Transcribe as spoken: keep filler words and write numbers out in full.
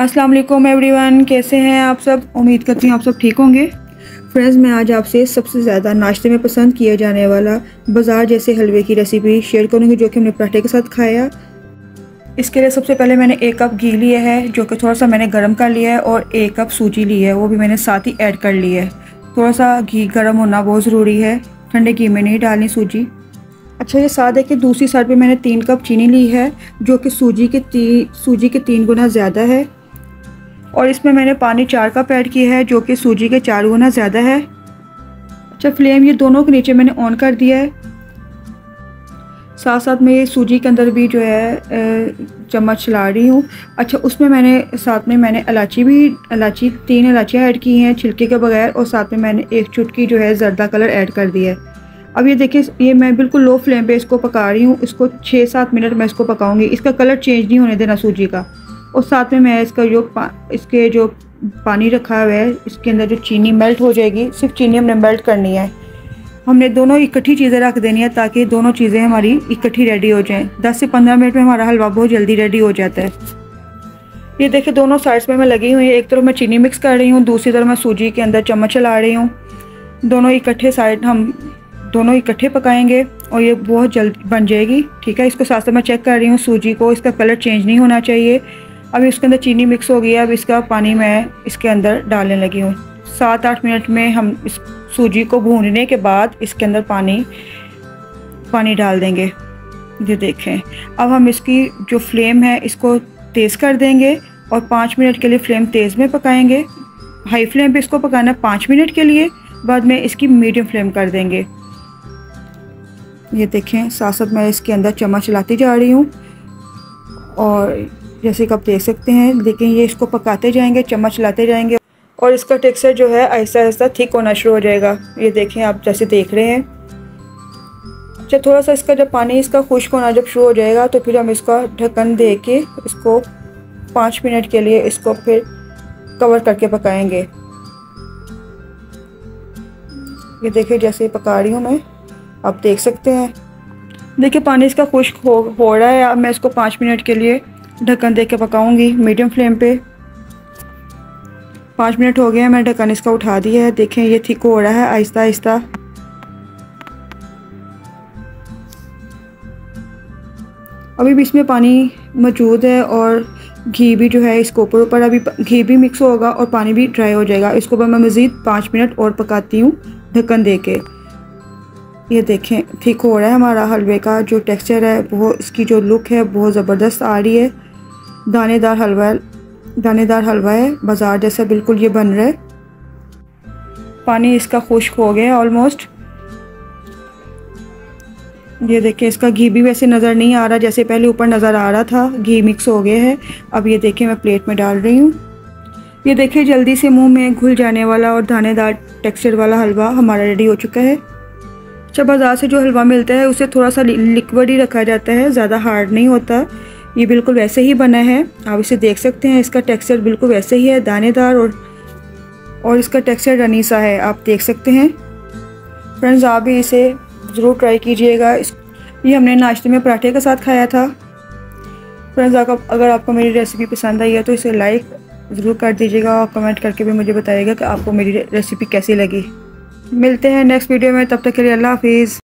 अस्सलाम वालेकुम एवरीवन, कैसे हैं आप सब। उम्मीद करती हूँ आप सब ठीक होंगे। फ्रेंड्स, मैं आज आपसे सबसे ज़्यादा नाश्ते में पसंद किया जाने वाला बाज़ार जैसे हलवे की रेसिपी शेयर करूँगी, जो कि हमने पराठे के साथ खाया। इसके लिए सबसे पहले मैंने एक कप घी लिया है, जो कि थोड़ा सा मैंने गर्म कर लिया है, और एक कप सूजी ली है, वो भी मैंने साथ ही ऐड कर ली है। थोड़ा सा घी गर्म होना बहुत ज़रूरी है, ठंडे घी में नहीं डालनी सूजी। अच्छा, ये साथ है कि दूसरी साइड पे मैंने तीन कप चीनी ली है, जो कि सूजी के ती सूजी के तीन गुना ज़्यादा है, और इसमें मैंने पानी चार कप ऐड किया है, जो कि सूजी के चार गुना ज़्यादा है। अच्छा, फ्लेम ये दोनों के नीचे मैंने ऑन कर दिया है। साथ साथ में ये सूजी के अंदर भी जो है चम्मच चला रही हूँ। अच्छा, उसमें मैंने साथ में मैंने इलायची भी इलायची तीन इलायचियाँ ऐड की हैं छिलके के बगैर, और साथ में मैंने एक चुटकी जो है जर्दा कलर ऐड कर दिया है। अब ये देखिए, ये मैं बिल्कुल लो फ्लेम पे इसको पका रही हूँ। इसको छः सात मिनट मैं इसको पकाऊंगी। इसका कलर चेंज नहीं होने देना सूजी का। और साथ में मैं इसका जो पा, इसके जो पानी रखा हुआ है, इसके अंदर जो चीनी मेल्ट हो जाएगी। सिर्फ चीनी हमने मेल्ट करनी है। हमने दोनों इकट्ठी चीज़ें रख देनी है, ताकि दोनों चीज़ें हमारी इकट्ठी रेडी हो जाएं। दस से पंद्रह मिनट में हमारा हलवा बहुत जल्दी रेडी हो जाता है। ये देखिए, दोनों साइड्स में मैं लगी हुई है। एक तरफ मैं चीनी मिक्स कर रही हूँ, दूसरी तरफ मैं सूजी के अंदर चम्मच चला रही हूँ। दोनों इकट्ठे साइड हम दोनों इकट्ठे पकाएंगे और ये बहुत जल्द बन जाएगी। ठीक है, इसको साथ साथ मैं चेक कर रही हूँ सूजी को, इसका कलर चेंज नहीं होना चाहिए। अभी इसके अंदर चीनी मिक्स हो गई है। अब इसका पानी मैं इसके अंदर डालने लगी हूँ। सात आठ मिनट में हम इस सूजी को भूनने के बाद इसके अंदर पानी पानी डाल देंगे। ये देखें, अब हम इसकी जो फ्लेम है इसको तेज़ कर देंगे और पाँच मिनट के लिए फ्लेम तेज़ में पकाएंगे। हाई फ्लेम पे इसको पकाना पाँच मिनट के लिए, बाद में इसकी मीडियम फ्लेम कर देंगे। ये देखें, साथ साथ मैं इसके अंदर चम्मच चलाती जा रही हूँ, और जैसे कि आप देख सकते हैं, लेकिन ये इसको पकाते जाएंगे, चम्मच चलाते जाएंगे, और इसका टेक्सचर जो है आहिस्ता आहिस्ता थिक होना शुरू हो जाएगा। ये देखें, आप जैसे देख रहे हैं। अच्छा, थोड़ा सा इसका जब पानी इसका खुश्क होना जब शुरू हो जाएगा, तो फिर हम इसका ढक्कन दे के इसको पाँच मिनट के लिए इसको फिर कवर करके पकाएंगे। ये देखिए, जैसे पका रही हूँ मैं, आप देख सकते हैं। देखिए, पानी इसका खुश्क हो हो रहा है। अब मैं इसको पाँच मिनट के लिए ढक्कन दे के पकाऊंगी मीडियम फ्लेम पे। पाँच मिनट हो गए हैं, मैंने ढक्कन इसका उठा दिया है। देखें, ये थिक हो रहा है आहिस्ता आहिस्ता। अभी भी इसमें पानी मौजूद है, और घी भी जो है इसके ऊपर ऊपर अभी घी भी मिक्स होगा और पानी भी ड्राई हो जाएगा। इसको मैं मज़ीद पाँच मिनट और पकाती हूँ ढक्कन दे के। ये देखें, ठीक हो रहा है हमारा हलवे का जो टेक्सचर है, वो इसकी जो लुक है बहुत ज़बरदस्त आ रही है। दानेदार हलवा दानेदार हलवा है, बाज़ार जैसा बिल्कुल ये बन रहा है। पानी इसका खुश्क हो गया है ऑलमोस्ट। ये देखें, इसका घी भी वैसे नज़र नहीं आ रहा जैसे पहले ऊपर नज़र आ रहा था। घी मिक्स हो गया है। अब ये देखें, मैं प्लेट में डाल रही हूँ। ये देखें, जल्दी से मुँह में घुल जाने वाला और दानेदार टेक्सचर वाला हलवा हमारा रेडी हो चुका है। जब बाज़ार से जो हलवा मिलता है उसे थोड़ा सा लिक्विड ही रखा जाता है, ज़्यादा हार्ड नहीं होता। ये बिल्कुल वैसे ही बना है, आप इसे देख सकते हैं। इसका टेक्सचर बिल्कुल वैसे ही है, दानेदार, और और इसका टेक्सचर रनी सा है, आप देख सकते हैं। फ्रेंड्स, आप भी इसे ज़रूर ट्राई कीजिएगा। इस ये हमने नाश्ते में पराठे के साथ खाया था। फ्रेंड्स, अगर आपको मेरी रेसिपी पसंद आई है तो इसे लाइक ज़रूर कर दीजिएगा, और कमेंट करके भी मुझे बताइएगा कि आपको मेरी रेसिपी कैसी लगी। मिलते हैं नेक्स्ट वीडियो में, तब तक के लिए अल्लाह हाफिज़।